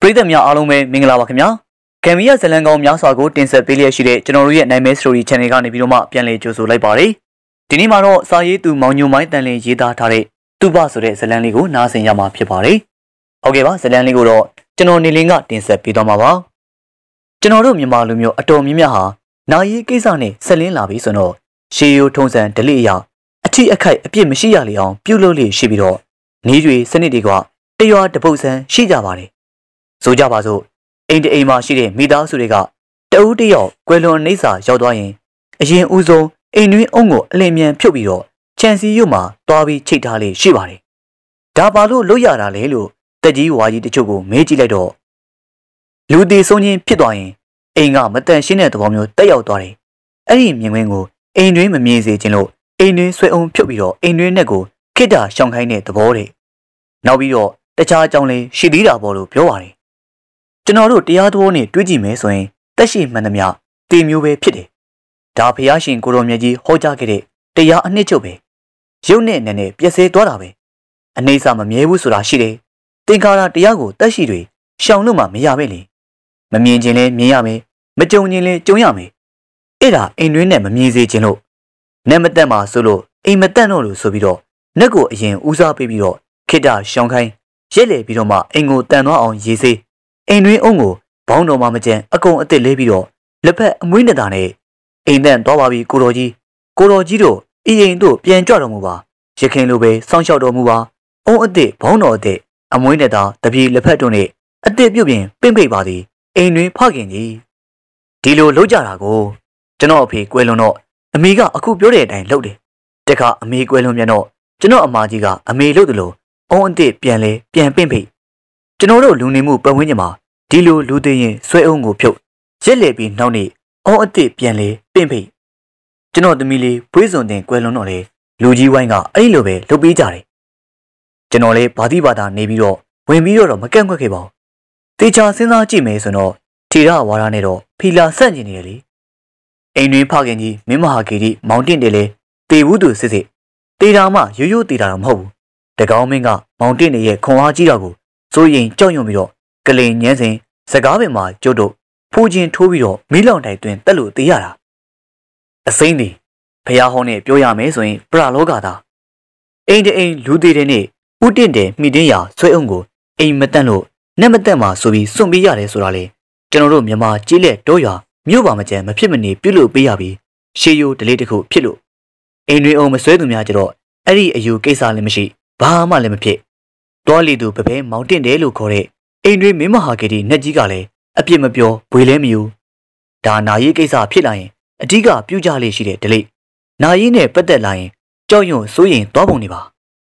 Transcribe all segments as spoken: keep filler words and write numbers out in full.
ပြည်သက်များအားလုံးပဲမင်္ဂလာပါခင်ဗျာကမ်မီယာဇလန်ကောင်များစွာကိုတင်ဆက်ပေးလျက်ရှိတဲ့ကျွန်တော်တို့ရဲ့နိုင်မဲ story channel ကနေပြီးတော့မှပြန်လည်ကြိုဆိုလိုက်ပါတယ်ဒီနေ့မှာတော့စာရေးသူမောင်ညိုမိုင်းတန်လင်းရေးသားထားတဲ့သူပဆိုတဲ့ဇလန်လေးကိုနားဆင်ရမှာဖြစ်ပါတယ်ဟုတ်ကဲ့ပါဇလန်လေးကိုတော့ကျွန်တော်နေလင်းကတင်ဆက်ပေးသွားမှာပါကျွန်တော်တို့မြန်မာလူမျိုးအတော်များများဟာနာရေးကိစ္စနဲ့ဆက်လင်းလာပြီဆိုတော့ရှေးရိုးထုံးစံဓလေ့အရအထိအခိုက်အပြစ်မရှိရလေအောင်ပြုလုပ်လေရှိပြီးတော့နေတွေစနစ်တွေကတရွာတပုတ်ဆန်းရှိကြပါတယ်ဆိုကြပါစို့အိမ်တအိမ်မှာရှိတဲ့မိသားစုတွေကတအူးတယောက်ကွယ်လွန်နေစာရောက်သွားရင်အရင်ဦးဆုံးအိမ်တွင်းအုံကိုအလင်းမြန်ဖြုတ်ပြီးတော့ခြံစည်းရုပ်မှာတွားပြီးချိတ်ထားလေရှိပါတယ်ဒါပါလို့လွတ်ရတာလေလို့တက်ကြီးဝါကြီးတချို့ကိုမေးကြည့်လိုက်တော့လူသေးဆုံးချင်းဖြစ်သွားရင်အိမ်ကမတန်ရှင်းတဲ့သဘောမျိုးတက်ရောက်သွားတယ်အဲ့ဒီမြင်ကွင်းကိုအိမ်တွင်းမမြင်စေခြင်းလို့အိမ်တွင်းဆွဲအောင်ဖြုတ်ပြီးတော့အိမ်တွင်းနဲ့ကိုခိတ္တရှောင်ခိုင်းတဲ့သဘောတဲ့နောက်ပြီးတော့တခြားအကြောင်းလေးရှိသေးတာပေါ့လို့ပြောပါတယ်ကျွန်တော်တို့တရားသဘောနဲ့တွေးကြည့်မယ်ဆိုရင်တက်ရှိမှန်သမျှတေမျိုးပဲဖြစ်တယ်ဒါဖျားရှင်ကိုတော်မြတ်ကြီးဟောကြားခဲ့တဲ့တရားအနှစ်ချုပ်ပဲရုပ်နဲ့နာနဲ့ပြည့်စဲသွားတာပဲအနေစာမမြဲဘူးဆိုတာရှိတယ်သင်္ခါရတရားကိုတက်ရှိတွေရှောင်လို့မှမရပဲလေမမြင်ခြင်းလဲမြင်ရမယ်မကြုံခြင်းလဲကြုံရမယ်အဲ့ဒါအိမ်တွင်းနဲ့မမြင်စေခြင်းလို့နက်မတက်မှာဆိုလို့အိမ်မတက်တော့လို့ဆိုပြီးတော့နက်ကိုအရင်ဦးစားပေးပြီးတော့ခိတ္တရှောင်ခိုင်းရက်လေပြီးတော့မှအိမ်ကိုတန်သွားအောင်ရေးစေးအိမ်တွင်းအုံကိုဘောင်းတော်မှမကျန်အကုန်အစ်စ်လေးပြီးတော့လက်ဖက်အမွှေးနဲ့တာနဲ့အိမ်တန်သွားပါပြီကိုတော်ကြီးကိုတော်ကြီးတို့အရင်တို့ပြန်ကြွတော်မူပါရခင်လိုပဲစောင့်ရှောက်တော်မူပါအုံအစ်စ်ဘောင်းတော်အစ်စ်အမွှေးနဲ့တာတပြေလက်ဖက်တို့နဲ့အစ်စ်ပြုတ်ပြင်ပင့်ပိတ်ပါသည်အိမ်တွင်ဖခင်ကြီးဒီလိုလုပ်ကြတာကိုကျွန်တော်အဖေကွယ်လွန်တော့အမေကအခုပြောတဲ့အတိုင်းလုပ်တယ်တခါအမေကွယ်လွန်ပြန်တော့ကျွန်တော်အမကြီးကအမေလုပ်တယ်လို့အုံအစ်စ်ပြန်လဲပြန်ပင့်ပိတ်ကျွန်တော်တို့လူနေမှုပတ်ဝန်းကျင်မှာဒီလိုလူသိရင်ဆွဲအုံကိုဖြုတ်ရက်လေပြီးနောက်နေ့အုံအစ်စ်ပြန်လဲပင့်ဖိတ်ကျွန်တော်သမီးလေးဖွေးစုံတင်ကွယ်လွန်တော့လေလူကြီးဝိုင်းကအဲ့လိုပဲလုပ်ပေးကြတယ်ကျွန်တော်လည်းဘာတိဘာသာနေပြီးတော့ဝင်ပြီးတော့မကန့်ကွက်ခဲ့ပါဘူးတေချာစဉ်းစားကြည့်မယ်ဆိုတော့ထေရဝါဒနဲ့တော့ဖီလာဆန့်ကျင်နေတယ်လေအိမ်တွင်ဖခင်ကြီးမင်းမဟာဂီရီမောင်တင့်တယ်လေတေဘူးသူစစ်စစ်တေတာမှရိုးရိုးတေတာတော့မဟုတ်ဘူးတကောင်းမင်းကမောင်တင့်ရဲ့ခွန်အားကြီးတာကိုစိုးရင်ကြောက်ရွံ့ပြီးတော့ကလင်ညန်းစဉ်စကားပင်မှာကျုပ်တို့ဖိုးချင်းထိုးပြီးတော့မီးလောင်တိုင်တွင်တက်လို့သေးရတာအစိမ့်သည်ဖះဟောင်းနဲ့ပြောရမယ်ဆိုရင်ပရလောကသားအိမ်တအိမ်လူသေးတဲ့နဲ့ဥတင့်တယ်မိတင်းရာဆွဲအောင်ကိုအိမ်မတက်လို့နက်မတက်မှာဆိုပြီးစွန့်ပေးရတယ်ဆိုတာလေကျွန်တော်တို့မြန်မာကြီးလက်တော့ရွာမြို့ပါမကျန်မဖြစ်မနေပြုလုပ်ပေးရပြီးရှေးရိုးဒလေးတစ်ခုဖြစ်လို့အိမ်တွေအောင်မဆွဲသူများကြတော့အဲ့ဒီအယူကိစ္စလည်းမရှိဘာမှလည်းမဖြစ်တောလီသူပပဲမောင်တင့်တယ်လို့ခေါ်တဲ့အိမ်တွင်မင်းမဟာဂရီနှက်ကြီးကလည်းအပြစ်မပြောဘွေလဲမယူဒါနာရေးကိစ္စဖြစ်လာရင်အဓိကပြုကြလေရှိတဲ့ဒလိနာရေးနဲ့ပတ်သက်လာရင်ကြောက်ရွံ့စိုးရင်သွားပုံနေပါ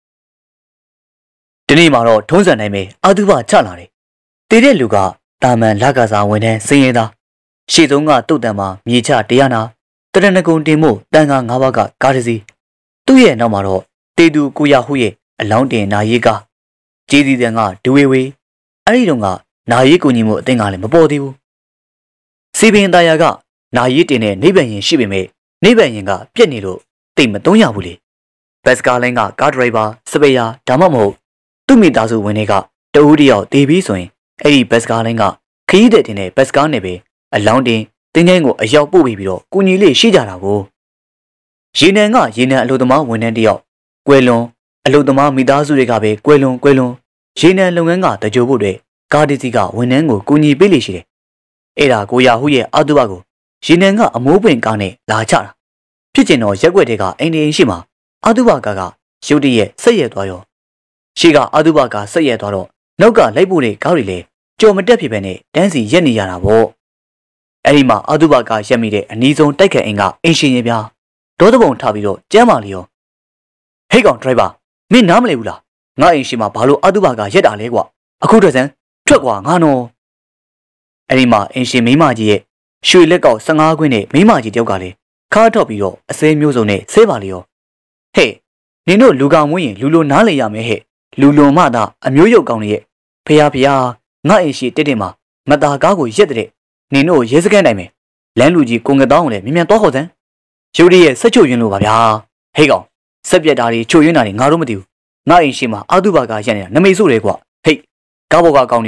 ဒီနေ့မှာတော့ထုံးစံတိုင်းပဲအာသုဘချလာတယ်တည်တဲ့လူကတာမန်လကစားဝန်ထမ်းစင်းရဲသားရှေ့ဆုံးကတုတ်တန်မှာမြေချတရားနာတရဏဂုံတင်မှုတန်ခါငါးပါးကကားတစ်စီးသူ့ရဲ့နောက်မှာတော့တေသူကိုရဟုရဲ့အလောင်းတင်နာရေးကကျေးဇူးတန်ကဒူဝေဝေအဲ့ဒီတော့ကနာရေးကိုညီမှုအသင်းကလည်းမပေါ်သေးဘူးစီပင်သားရကနာရေးတင်တဲ့နိဗ္ဗာန်ရင်ရှိပေမဲ့နိဗ္ဗာန်ရင်ကပြက်နေလို့တိတ်မသုံးရဘူးလေဘတ်စကားလိုင်းကကားဒရိုက်ဘာစပယ်ယာဒါမှမဟုတ်သူ့မိသားစုဝင်တွေကတဦးတယောက်တေးပြီးဆိုရင်အဲ့ဒီဘတ်စကားလိုင်းကခရီးတဲ့တင်တဲ့ဘတ်စကားနဲ့ပဲအလောင်းတင်တင်းချင်းကိုအရောက်ပို့ပြီးပြီးတော့ကုညီလေးရှိကြတာကိုရေနံကရေနံအလို့သမားဝန်ထမ်းတယောက်ကွယ်လွန်အလို့သမားမိသားစုတွေကပဲကွယ်လွန်ကွယ်လွန်ရေနံလုပ်ငန်းကတကြိုဖို့တွေကားတစ်စီးကဝန်ထမ်းကိုကူညီပေးလိမ့်ရှိတယ်။အဲ့ဒါကိုရဟုရဲ့အတုပကိုရေနံကအမိုးပင်ကားနဲ့လာချတာဖြစ်ကျင်တော့ရက်ွက်တွေကအိမ်နေရှိမှာအတုပကားကရုတ်တရက်ဆက်ရက်သွားရောရှေ့ကအတုပကားဆက်ရက်သွားတော့နောက်ကလိုက်ဖို့တဲ့ကားတွေလည်းကြော်မတက်ဖြစ်ပဲနဲ့တန်းစီရက်နေရတာပေါ့။အဲ့ဒီမှာအတုပကားရက်မိတဲ့အနီးဆုံးတိုက်ခတ်အိမ်ကအင်ရှင်ရင်ပြားဒေါသပုံထားပြီးတော့ကျမ်းမာလျောဟေးကောင်ဒရိုက်ဘာမင်းနားမလဲဘူးလားငါအိမ်ရှိမှာဘာလို့အတုပကားရက်တာလဲကွာအခုတည်းစမ်းထွက်ကွာငါနော်အဲ့ဒီမှာအင်ရှင်မိမကြီးရဲ့ရွှေလက်ကောက်ဆယ့်ငါးခွင်းနဲ့မိမကြီးတယောက်ကလည်းခါထော့ပြီးတော့အစဲမျိုးစုံနဲ့ဆဲပါလေရောဟဲ့နင်တို့လူကောင်မွေးရင်လူလိုနားလေရမယ်ဟဲ့လူလွန်မှသာအမျိုးရုပ်ကောင်းရဲ့ဖះဖះငါအိမ်ရှိတက်တက်မှာမတာကားကိုရက်တဲ့နင်တို့ရဲစခန်းနိုင်မယ်လမ်းလူကြီးကိုငတောင်းကိုလည်းမြ мян တော့ခေါ်စမ်းရုပ်ရည်ရဲ့ဆက်ချုပ်ရင်းလို့ပါဗျာဟဲ့ကောင်ဆက်ပြက်တာတွေချုပ်ရင်းတာတွေငါတို့မသိဘူးငါအိမ်ရှိမှာအာတုဘကရက်နေတာနမိတ်ဆို့တယ်ကွာဟေ့ကားဘောကကောင်းတွေကို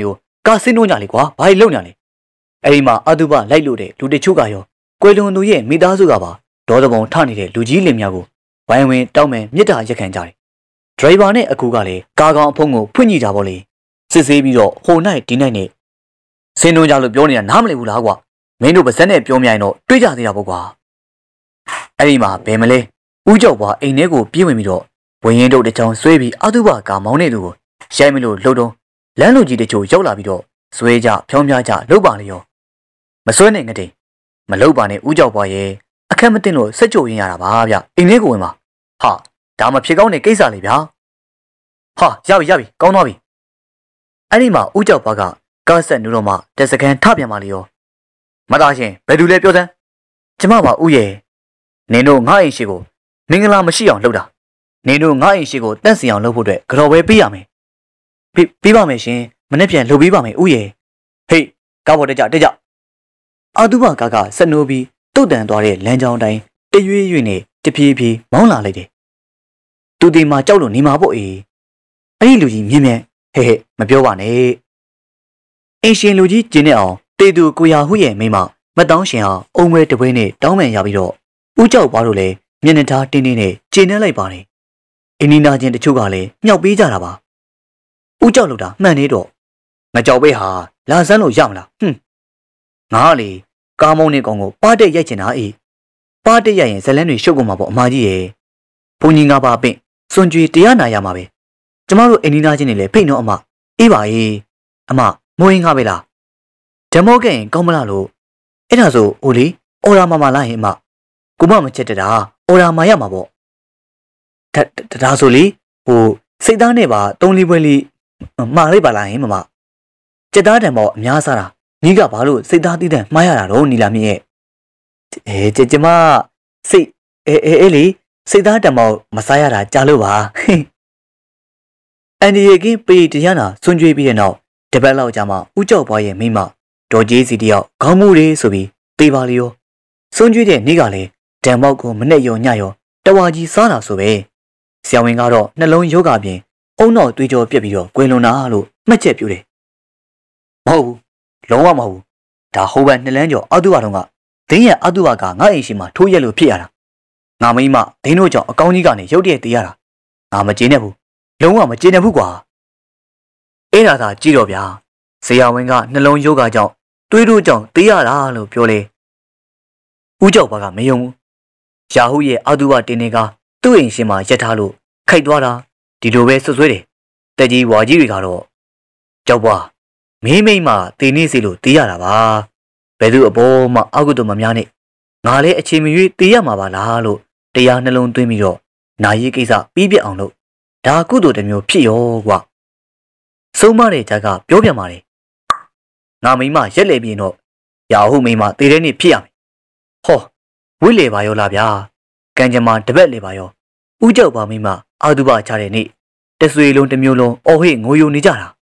ကာစင်းတို့ညာလေကွာဘာလို့လုံညာလဲအဲ့ဒီမှာအတုပလိုက်လို့တဲ့လူတချို့ကရောကွယ်လွန်သူရဲ့မိသားစုကပါဒေါသပုံထနေတဲ့လူကြီးလင်များကိုဝိုင်းဝန်းတောင်းမယ်မြစ်တာရက်ခံကြတယ်ဒရိုင်ဘာနဲ့အကူကလည်းကာကောင်အဖုံးကိုဖွင့်ကြည့်ကြပါလေစစ်ဆေးပြီးတော့ဟိုနိုင်ဒီနိုင်နဲ့စင်းတို့ညာလို့ပြောနေတာနားမလည်ဘူးလားကွာမင်းတို့ပါဇက်နဲ့ပြောမြိုင်တော့တွေးကြသေးတာပေါ့ကွာအဲ့ဒီမှာဘယ်မလဲဦးကျော်ဘွားအိမ်ထဲကိုပြေးဝင်ပြီးတော့ဝင်းရင်တို့တချောင်းဆွဲပြီးအတုပကမောင်းနေသူကိုရိုက်မလို့လှုပ်တော့လမ်းလူကြီးတချို့ရောက်လာပြီးတော့ဆွဲကြဖြောင်းပြကြလှုပ်ပါလေရောမဆွဲနဲ့ငတိမလှုပ်ပါနဲ့ဦးကျော်ဘွားရဲ့အခက်မတင်လို့စက်ကြိုရင်းရတာပါဗျအိမ်ထဲကိုဝင်ပါဟာဒါမှဖြစ်ကောင်းတဲ့ကိစ္စလေဗျာဟာရပြီရပြီကောင်းသွားပြီအဲ့ဒီမှာဦးကျော်ဘွားကကားဆက်နူတော့မှတက်စကန်ထပြန်ပါလေရောမသားရှင်ဘယ်သူလဲပြောစမ်းကျမပါဦးရဲ့နင်တို့ငါ့အိမ်ရှိကိုမင်္ဂလာမရှိအောင်လှုပ်တာနင်တို့ငါ့အိမ်ရှိကိုတန့်စီအောင်လုပ်ဖို့အတွက်ကြော်ပဲပေးရမယ်ပြီးပြီးပါမယ်ရှင်မနေ့ပြန်လှုပ်ပေးပါမယ်ဦးရဲ့ဟေးကားပေါ်တက်ကြတက်ကြအာတုဘကာကဆက်နိုးပြီးတုတ်တန်သွားတဲ့လမ်းကြောင်းတိုင်းတရွေ့ရွေ့နဲ့တပြေးပြေးမောင်းလာလိုက်တယ်သူဒီမှာကြောက်လို့နေမှာပေါ့အေးအဲ့ဒီလူကြီးမြင်မြင်ဟဲ့ဟဲ့မပြောပါနဲ့အင်ရှင်လူကြီးကျင်းနေအောင်တေသူကိုရာဟုရဲ့မိမမတောင်းရှင်အောင်အုံမဲတပွဲနဲ့တောင်းမှန်ရပြီးတော့ဦးကြောက်ပါလို့လဲမျက်နှာထားတင်းတင်းနဲ့ကျင်းနေလိုက်ပါတယ်အင်းနီနာချင်းတချို့ကလည်းမြောက်ပေးကြတာပါဦးကြောက်လို့တာမှန်နေတော့ငါကြောက်ပေးဟာလာစမ်းလို့ရမလားဟွန်းငါကလေကားမောင်းနေကောင်ကိုပါတက်ရိုက်ချင်တာအေးပါတက်ရိုက်ရင်ဇလန်းတွေရှုပ်ကုန်မှာပေါ့အမကြီးရဲ့ဘုံကြီးငါပါပင့်စွန်ကြွေတရားနာရမှာပဲကျမတို့အင်းနီနာချင်းတွေလည်းဖိတ်တော့အမအေးပါအေးအမမိုးရင်းငါပဲလားဓမောကရင်ကောင်းမလားလို့အဲ့ဒါဆိုအိုလီအော်ရာမာမာလာရင်အမကိုမမချက်တတာအော်ရာမာရမှာပေါ့ဒါဒါဆိုလေဟိုစိတ်သားနဲ့ပါတုံးလေးပွဲလေးမှားလိုက်ပါလားဟင်မမစက်သားတံပေါ့အများစားတာညီကဘာလို့စိတ်သားတီးတံမှားရတာတော့နီလာမြင့်ရဲ့အဲကျကျမစိတ်အဲအဲအဲလေစိတ်သားတံပေါ့မစားရတာကြားလို့ပါအန်ဒီယေကင်းပေတရားနာဆွန်ကြွေးပြီးတဲ့နောက်တပတ်လောက်ကြာမှဦးကျော်ဘွားရဲ့မိမဒေါ်ကြီးစီတယောက်ခေါင်းမူလေးဆိုပြီးသေးပါလေရောဆွန်ကြွေးတဲ့နေ့ကလည်းဒံမောက်ကိုမနဲ့ရောညရောတဝါကြီးစားတာဆိုပဲဆရာဝန်ကတော့နှလုံးယောဂပြင်အုံတော့သွေးကြောပြက်ပြီးတော့ကွယ်လွန်တာလို့မှတ်ချက်ပြုတယ်မဟုတ်ဘူးလုံးဝမဟုတ်ဘူးဒါဟိုဘက်နှစ်လန်းကျော်အတုပါတော့ကဒင်းရဲ့အတုပါကငါ့အိမ်ရှိမှထိုးရက်လို့ဖြစ်ရတာငါမိမဒင်းတို့ကြောင့်အကောင်းကြီးကနေရုတ်တရက်တေးရတာငါမကျေနပ်ဘူးလုံးဝမကျေနပ်ဘူးကွာအဲ့ဒါသာကြည့်တော့ဗျာဆရာဝန်ကနှလုံးယောဂကြောင့်တွေးတို့ကြောင့်တေးရတာလို့ပြောလေဦးကျော်ဘာကမယုံဘူးယာဟုရဲ့အတုပါတင်းနေကသူ့အိမ်ရှင်မှာရက်ထားလို့ခိုက်သွားတာဒီလိုပဲဆွဆွဲတယ်တက်ကြီးဝါကြီးတွေကတော့ကြောက်ပွားမင်းမိမ့်မှတေနေစီလို့တေးရတာပါဘယ်သူအပေါ်မှအကုသို့မများနဲ့ငါလည်းအချိန်မရွေးတေးရမှာပါလားလို့တရားနှလုံးသွင်းပြီးတော့နာရီကိစ္စပြီးပြတ်အောင်လို့ဒါကုသိုလ်တစ်မျိုးဖြစ်ရောကွာဆုံးမတဲ့ဂျာကပြောပြมาတယ်ငါမိမရက်လေပြီးတော့ရာဟုမိမတေတဲ့နေ့ဖြစ်ရမယ်ဟောဝိလေပါရောလားဗျာကံကြမ္မာတပတ်လေပါရောဥကြောက်ပါမိမအာတုပချတဲ့နေ့တဆွေလုံးတစ်မျိုးလုံးအော်ဟိငိုယိုနေကြတာ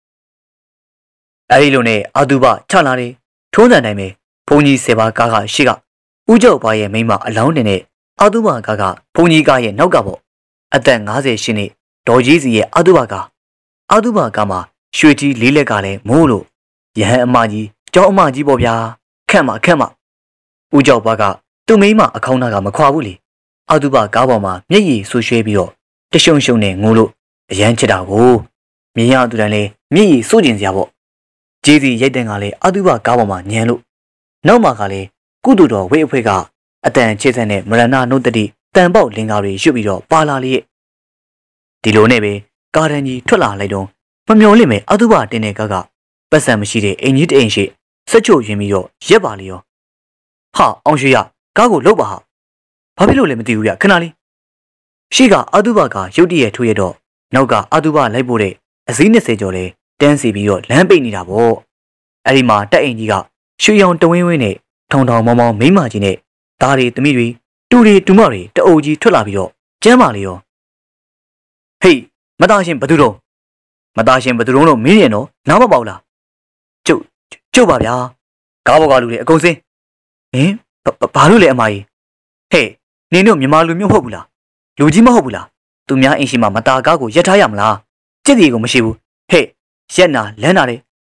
အဲဒီလိုနဲ့အာတုပချလာတယ်ထုံးစံတိုင်းပဲဘုံကြီးဆယ်ပါးကားကရှေ့ကဥကြောက်ပါရဲ့မိမအလောင်းတင်နဲ့အာတုပကားကဘုံကြီးကားရဲ့နောက်ကပေါ့အသက်၅၀ရှစ်နှစ်ဒေါ်ကြီးစီရဲ့အာတုပကားအာတုပကားမှာရွှေကြီးလေးလက်ကလည်းမိုးလို့ရဟန်းအမကြီးကျောင်းအမကြီးပေါ့ဗျာခန့်မခန့်မဥကြောက်ပါကသူ့မိမအခေါင်းသားကမခွာဘူးလေအာတုပကားပေါ်မှာမျက်ရည်ဆူရွှဲပြီးတော့တရှုံရှုံနဲ့ငိုလို့အရန်ချစ်တာကိုမြင်ရသူတိုင်းလည်းမျက်ရည်စိုးကျင်စရာပေါ့ကျေးစီရိုက်တဲ့ကလည်းအာတုပကားပေါ်မှာညံလို့နောက်မှာကလည်းကုတူတော်ဝိအဖွဲကအတန်ချစ်တဲ့နဲ့မရဏနှုတ်တတိတန်ပေါက်လင်္ကာတွေရွတ်ပြီးတော့ပါလာလေဒီလိုနဲ့ပဲကားတန်းကြီးထွက်လာလိုက်တော့မမျော်လင့်မဲ့အာတုပတင်းတဲ့ကားကပတ်စံမရှိတဲ့အင်ကြီးတအိမ်ရှိဆက်ချို့ရင်းပြီးတော့ရက်ပါလေရောဟာအောင်ရွှေရကားကိုလှုပ်ပါဟာဘာဖြစ်လို့လဲမသိဘူးဗျခဏလေးရှေ့ကအာတုပကရုတ်တရက်ထိုးရတော့နောက်ကအာတုပလိုက်ပို့တဲ့အစည်း၂၀ကျော်လဲတန်းစီပြီးတော့လမ်းပိတ်နေတာပေါ့အဲ့ဒီမှာတက်အိမ်ကြီးကရွှေရောင်တဝင်းဝင်းနဲ့ထောင်ထောင်မောင်းမောင်းမိမကြီးနဲ့သားတွေသမီးတွေတူတွေတူမတွေတအုပ်ကြီးထွက်လာပြီးတော့ကျမ်းပါလေရောဟေးမသားရှင်ဘသူတော့မသားရှင်ဘသူတော့မင်းရင်တော့နားမပေါက်လားကျုပ်ကျုပ်ပါဗျာကားဘော်ကလူတွေအကုန်စင်းဟင်ဘာလို့လဲအမကြီးဟဲ့နင်တို့မြန်မာလူမျိုးမဟုတ်ဘူးလားလူကြီးမဟုတ်ဘူးလားသူများအင်ရှင်မှာမသားကားကိုရက်ထားရမလားကြက်စီကိုမရှိဘူးဟဲ့ရက်နာလန်းနာတယ်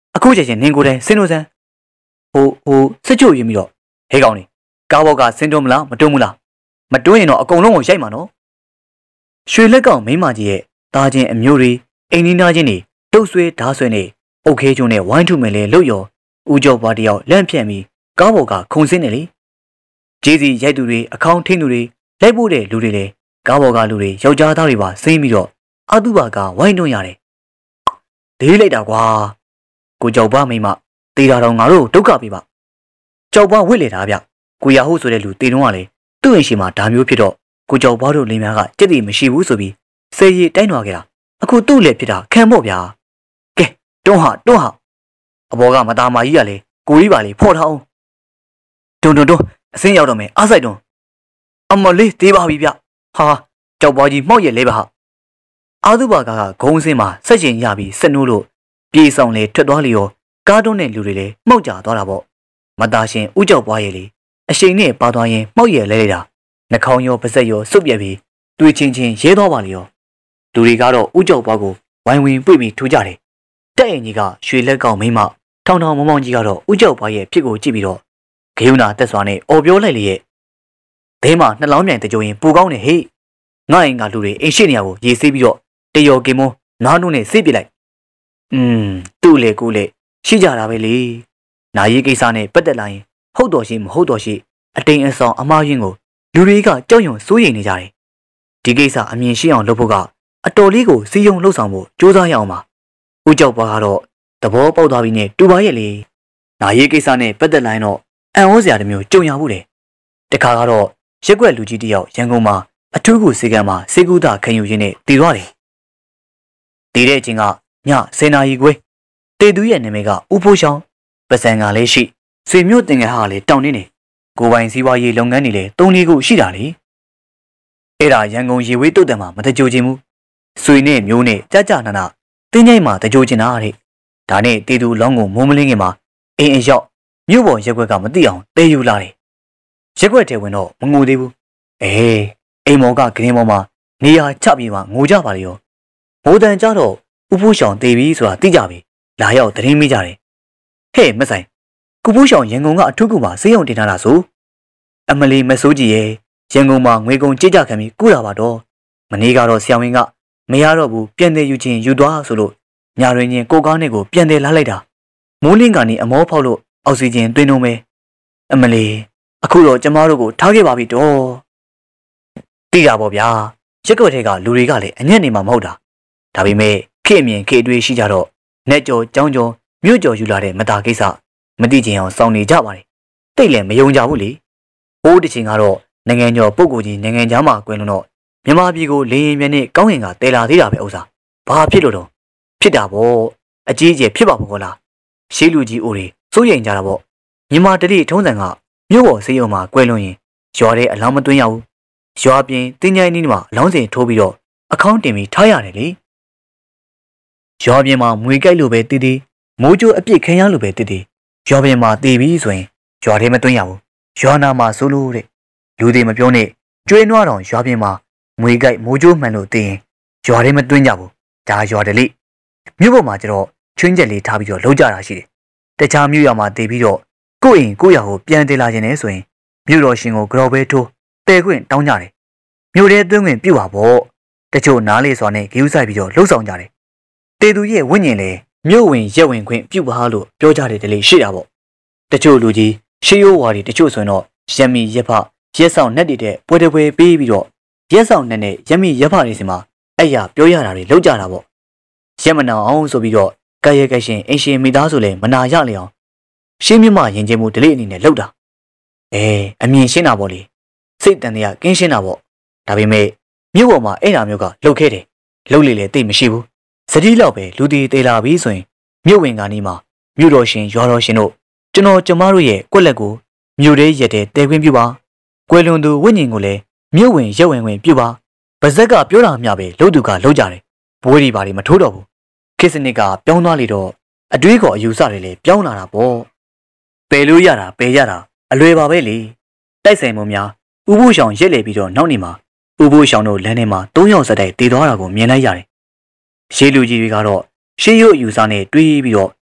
အခုချက်ချင်းနင်းကိုယ်တိုင်ဆင်းလို့စမ်းဟိုဟိုစစ်ချုပ်ရင်ပြီးတော့ဟဲကောင်နေကားဘောက်ကဆင်းတွန်းမလားမတွန်းဘူးလားမတွန်းရင်တော့အကုန်လုံးကိုရိုက်မှာနော်ရွှေလက်ကောင်မိမကြီးရဲ့တာချင်းအမျိုးတွေအိမ်နီးနားချင်းတွေတုတ်ဆွဲဓာဆွဲနေအုတ်ခဲကျုံနဲ့ဝိုင်းထုမယ်လေလှုပ်ရောဦးကျော်ပွားတယောက်လန့်ဖြန့်ပြီးကားဘောက်ကခုန်ဆင်းနေလေကျေးစီရိုက်သူတွေအခေါင်းထိန်သူတွေလိုက်ဖို့တဲ့လူတွေလေကားဘော်ကလူတွေယောက်ျားသားတွေပါဆင်းပြီးတော့အတုပါကဝိုင်းတွန်းရတယ်ဒေးလိုက်တာကွာကိုကြောက်ပါမိမတေးတာတော့ငါတို့ဒုက္ခပေးပါကြောက်ပါဝစ်လေတာဗျကိုရဟုတ်ဆိုတဲ့လူတေးတော့ကလေသူ့အိမ်ရှိမှာဓာမျိုးဖြစ်တော့ကိုကြောက်ပါတို့လင်းများကကြက်တီမရှိဘူးဆိုပြီးစေရီတိုင်းသွားခဲ့တာအခုသူ့လည်းဖြစ်တာခံဖို့ဗျာကဲတွန်းဟာတွန်းဟာအဘောကမသားမကြီးကလေကိုကြီးပါလေဖော့ထားအောင်တွန်းတွန်းတွန်းအစင်းရောက်တော့မယ်အားဆိုင်တွန်းအမလေးသေးပါပြီဗျဟာကြောက်ပွားကြီးမှောက်ရက်လဲပါဟာအာသုဘာကကဂုံးစင်းမှာဆက်ကျင်ရပြီးဆက်နိုးလို့ပြေဆောင်လေထွက်သွားလျောကားတွန်းတဲ့လူတွေလည်းမှောက်ကြသွားတာပေါ့မသားရှင်ဥကြောက်ပွားရဲ့လေအရှိန်နဲ့ပါသွားရင်မှောက်ရက်လဲလိုက်တာနှာခေါင်းရောပါးစပ်ရောစုပ်ပြက်ပြီးတွေးချင်းချင်းရဲသွားပါလျောလူတွေကတော့ဥကြောက်ပွားကိုဝိုင်းဝန်းပြိပြီးထိုးကြတယ်တဲ့ရင်ကြီးကရွှေလက်ကောင်မိမထောင်ထောင်မောင်မောင်ကြီးကတော့ဥကြောက်ပွားရဲ့ဖြစ်ကိုကြည့်ပြီးတော့ဂယုဏတက်စွာနဲ့အော်ပြောလိုက်လေရဲ့ဒဲမှာနှလောင်းမြိုင်တကြိုရင်ပူကောင်းနေဟေ့ငါ့အိမ်ကလူတွေအိမ်ရှိနေရကိုရေဆေးပြီးတော့တယောကင်မွန်းနားနှုတ်နဲ့ဆေးပြလိုက်อืมသူ့လေကိုလေရှိကြတာပဲလေနာရီကိစ္စနဲ့ပတ်သက်လာရင်ဟုတ်တော်ရှိမဟုတ်တော်ရှိအတိမ်အဆောင်အမားရင်းကိုလူတွေကကြောက်ရွံ့စိုးရိမ်နေကြတယ်ဒီကိစ္စအမြင်ရှိအောင်လုပ်ဖို့ကအတော်လေးကိုစီယုံလှုပ်ဆောင်ဖို့ကြိုးစားရအောင်ပါဦးကြောက်ပွားကတော့သဘောပေါက်သွားပြီနဲ့တူပါရဲ့လေနာရီကိစ္စနဲ့ပတ်သက်လာရင်တော့အံ့ဩစရာတမျိုးကြုံရဘူးလေတခါကတော့ရက်ွက်လူကြီးတယောက်ရန်ကုန်မှာအထူးကူစေကံမှာစေကူတာခံယူရင်းနဲ့တည်သွားတယ်တည်တဲ့အချိန်ကညဆယ်နာရီခွဲတေသူရဲ့နာမည်ကဦးဖိုးချောင်းပစံကလည်းရှိဆွေမျိုးတင်ငယ်ဟာလည်းတောင်းနေနေကိုပိုင်စည်းဝါးရေးလုပ်ငန်းတွေလည်းသုံးလေးခုရှိတာလေအဲ့ဒါရန်ကုန်ရေဝေးတုတ်တံမှာမတကြိုခြင်းဘူးဆွေနဲ့မျိုးနဲ့ကြကြနာနာတင်းကြိုင်မှာတကြိုခြင်းတာတဲ့ဒါနဲ့တေသူလောင်းကိုမိုးမလင်းခင်မှာအိမ်အရောက်မြို့ပေါ်ရက်ွက်ကမသိအောင်တဲယူလာတယ်ရက်ွက်ထဲဝင်တော့မငိုသေးဘူးအေးအိမ်မော်ကဂရင်းမော်မှာနေရာချပြီးမှငိုကြပါလေရောမိုးတန်ကြတော့ဥပုရှောင်တေးပြီဆိုတာသိကြပြီလာရောက်သတင်းမိကြတယ်ဟဲ့မဆိုင်ကုပုရှောင်ရန်ကုန်ကအထုကူမှာစေးရုံတင်ထားတာဆိုအမလီမဆိုးကြီးရဲ့ရန်ကုန်မှာငွေကုန်ကြေးကြခံပြီးကုတာပါတော့မနေ့ကတော့ဆရာဝန်ကမရတော့ဘူးပြန်တယ်ယူချင်းယူသွားဆိုလို့ညာရင်းချင်းကိုကားနဲ့ကိုပြန်တယ်လာလိုက်တာမိုးလင်းကနေအမောဖောက်လို့အောက်ဆီဂျင်သွင်းတော့မယ်အမလီအခုတော့ကျမတို့ကိုထားခဲ့ပါပြီတော့သိတာပေါ့ဗျာရက်ကွက်ထဲကလူတွေကလည်းအညံ့နေမှာမဟုတ်တာဒါပေမဲ့ခေအမြင်ခေအတွေ့ရှိကြတော့နဲ့ကြော်ကြောင်းကြော်မြို့ကြော်ယူလာတဲ့မတာကိစ္စမသိချင်အောင်စောင့်နေကြပါတယ်တိတ်လည်းမယုံကြဘူးလေဟိုးတစ်ချိန်ကတော့နိုင်ငံကျော်ပုဂ္ဂိုလ်ကြီးနိုင်ငံသားမှာကွယ်လွန်တော့မြန်မာပြည်ကိုလေရင်မြန်နဲ့ကောင်းရင်ကတဲလာသေးတာပဲဥစ္စာဘာဖြစ်လို့တော့ဖြစ်တာပေါ့အကြီးအကျယ်ဖြစ်ပါဘောလားရှေးလူကြီးအိုတွေစိုးရိမ်ကြတာပေါ့မြန်မာတတိထုံးစံကမြို့ပေါ်စေးရုံမှာကွယ်လွန်ရင်ရွာတဲ့အလောင်းမသွင်းရဘူးရွာပြင်တင်းကြိုင်းနီးမှာအလောင်းစင်ထိုးပြီးတော့အခေါင်းတင်ပြီးထားရတယ်လေရွာပြင်မှာမွေကြိုက်လို့ပဲတည်တည်မိုးကြိုးအပြစ်ခံရလို့ပဲတည်တည်ရွာပြင်မှာတည်ပြီးဆိုရင်ရွာထဲမသွင်းရဘူးရွာနာမှာဆိုလို့တဲ့လူတွေမပြောနဲ့ကျွေးနွားတော်ရွာပြင်မှာမွေကြိုက်မိုးကြိုးမှန်လို့တည်ရင်ရွာထဲမသွင်းကြဘူးဒါရွာတလေမြို့ပေါ်မှာကျတော့ချွင်းချက်လေးထားပြီးတော့လုံးကြတာရှိတယ်တခြားမြို့ရွာမှာတည်ပြီးတော့ကိုယ့်အိမ်ကိုယ့်ရွာကိုပြန်တည်လာခြင်းနဲ့ဆိုရင်မြို့တော်ရှင်ကိုကြော်ပဲထိုးတဲခွင့်တောင်းကြတယ်မြို့ထဲသွင်းခွင့်ပြုပါပေါ့တချို့နားလေစွာနဲ့ဂရုစိုက်ပြီးတော့လှုပ်ဆောင်ကြတယ်တေသူရဲ့ဝိညာဉ်လေမြို့ဝင်ရက်ဝင်ခွင့်ပြုပါလို့ပြောကြတယ်တလေရှိတာပေါ့တချို့လူကြီးရှေးရိုးဝါဒီတချို့ဆိုရင်တော့ရက်မီရက်ဖရက်ဆောင်နဲ့တည်တဲ့ပွဲတပွဲပေးပြီးတော့ရက်ဆောင်နဲ့နဲ့ရက်မီရက်ဖတွေစီမှာအဲ့ရပြောရတာတွေလှုပ်ကြတာပေါ့ရက်မနာအောင်ဆိုပြီးတော့ကဲရဲကဲရှင်အင်ရှင်မိသားစုလည်းမနာရလေအောင်ရှင်းမြမရင်ချင်းမှုဒလိအနေနဲ့လှုပ်တာအဲအမြင်ရှင်းတာပေါ့လေစိတ်တန်တရားကင်းရှင်းတာပေါ့ဒါပေမဲ့မြို့ပေါ်မှာအဲ့နာမျိုးကလှုပ်ခဲ့တယ်လှုပ်လေလေတိတ်မရှိဘူးစတိလောက်ပဲလူတီသေးလာပြီဆိုရင်မြို့ဝင်ကနေမှမြို့တော်ရှင်ရွာတော်ရှင်တို့ကျွန်တော်ကျမတို့ရဲ့ကွက်လက်ကိုမြို့ထဲရက်တဲ့တဲခွင်းပြပါကွယ်လွန်သူဝိညာဉ်ကိုလည်းမြို့ဝင်ရက်ဝင်ဝင်ပြပါဗဇက်ကပြောတာမျှပဲလှုပ်သူကလှုပ်ကြတယ်ဘွေးတွေပါတွေမထိုးတော့ဘူးခေတ်စနစ်ကပြောင်းသွားလေတော့အတွေးခေါ်အယူဆတွေလည်းပြောင်းလာတာပေါ့ပယ်လို့ရတာပယ်ရတာအလွယ်ပါပဲလေတိုက်ဆိုင်မှုများဥပုရှောင်ရက်လေပြီးတော့နောက်နေမှာဥပုရှောင်တို့လမ်းထဲမှာသုံးယောက်စတိုက်တည်သွားတာကိုမြင်လိုက်ရတယ်ရှေးလူကြီးတွေကတော့ရှေးရုပ်အယူဆနဲ့တွေးပြီးတော့